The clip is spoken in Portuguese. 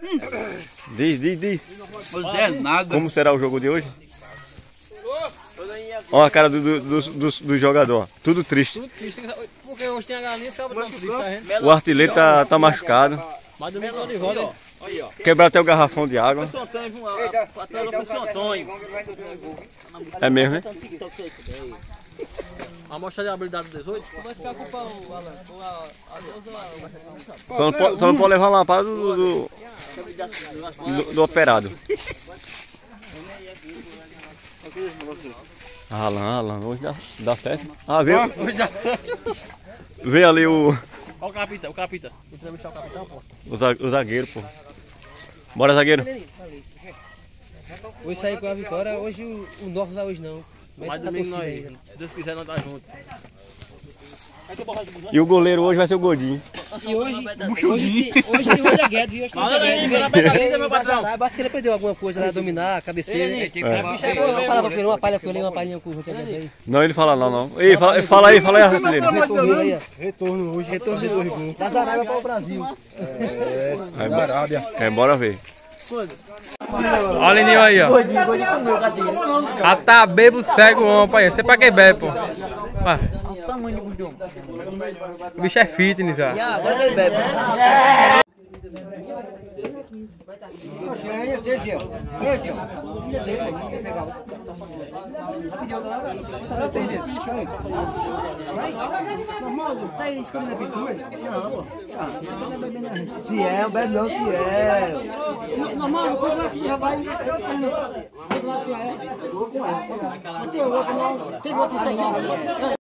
Diz. Pois é, nada. Como será o jogo de hoje? Olha a cara do jogador, ó. Tudo triste. Tudo triste, porque hoje tem a galinha, esse cabra tão triste, tá vendo? O artilheiro tá machucado. Mas domingo tá de volta. Quebrar até o garrafão de água. Foi Antônio, a tela foi São Antônio. É mesmo, né? A mostra de habilidade do 18? Vai ficar com o pau, Alan. Só não pode levar uma lapada do operado. Alan, hoje dá certo. Ah, veio. Veio ali Olha o capita. Entrevistar o capitão, pô. o zagueiro, pô. Bora, zagueiro. Hoje sair com a vitória, hoje o Norte não dá hoje não. Mas domingo nós, se Deus quiser, nós tá junto. E o goleiro hoje vai ser o Gordinho. E hoje tem o Roger Guedes, hoje tem o Roger Guedes. Basta que ele perdeu alguma coisa lá, dominar, cabeceira. Uma palavra com ele, uma palha com ele, uma palhinha com o Roger Guedes. Não, ele fala não. Ei, fala aí, artilheiro. Retorno hoje, retorno de 2 gols. Das Arábia para o Brasil. Bora ver. Olha o Ninho aí, ó. Gordinho comeu, cadinho. Ah, tá bebo cego, homem, pai. Você pra quem bebe, pô? Ah, O tamanho do gordão. o bicho é fitness, ó. Agora ele bebe. Tá aí escolhendo a pintura? Não, pô. Se é, o bebe não, se é. Normal, quando já vai, eu tenho. Tem outro não, tem outro sem